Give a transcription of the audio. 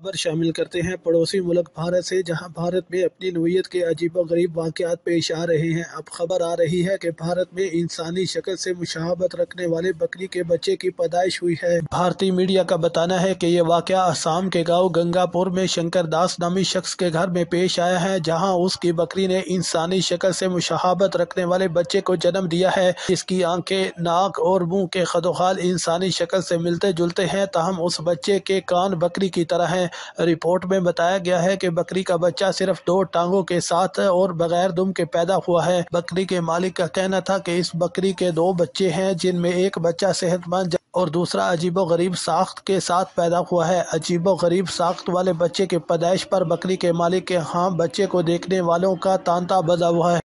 खबर शामिल करते हैं पड़ोसी मुल्क भारत से, जहां भारत में अपनी नोयत के अजीबोगरीब वाक़यात पेश आ रहे हैं। अब खबर आ रही है कि भारत में इंसानी शक्ल से मुशाबहत रखने वाले बकरी के बच्चे की पैदाइश हुई है। भारतीय मीडिया का बताना है कि यह वाक़या असम के गांव गंगापुर में शंकर दास नामी शख्स के घर में पेश आया है, जहां उसकी बकरी ने इंसानी शक्ल से मुशाबहत रखने वाले बच्चे को जन्म दिया है। इसकी आंखें, नाक और मुंह के खदोखाल इंसानी शक्ल से मिलते जुलते हैं, ताहम उस बच्चे के कान बकरी की तरह हैं। रिपोर्ट में बताया गया है कि बकरी का बच्चा सिर्फ 2 टांगों के साथ और बगैर दुम के पैदा हुआ है। बकरी के मालिक का कहना था कि इस बकरी के 2 बच्चे हैं, जिनमें एक बच्चा सेहतमंद और दूसरा अजीबोगरीब साख्त के साथ पैदा हुआ है। अजीबोगरीब साख्त वाले बच्चे की पैदाइश पर बकरी के मालिक के यहाँ बच्चे को देखने वालों का तांता बजा हुआ है।